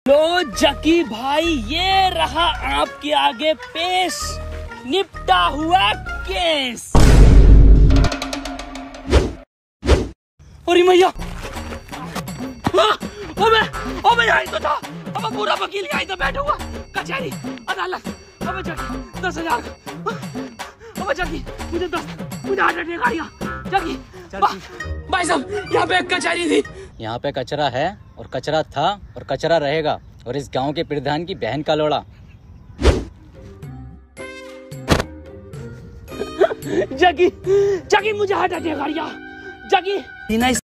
लो जकी भाई, ये रहा आपके आगे पेश निपटा हुआ केस। अरे मैया, मैं यहीं तो था। अब पूरा वकील यहीं तो बैठा हुआ, कचहरी अदालत। अब जकी 10,000, अब जकी मुझे 8 गाड़ियाँ। जकी भाई साहब, यहाँ पे कचहरी थी। यहाँ पे कचरा है और कचरा था और कचरा रहेगा, और इस गांव के प्रधान की बहन का लोड़ा। जगी मुझे 8 गाड़ियाँ। जगी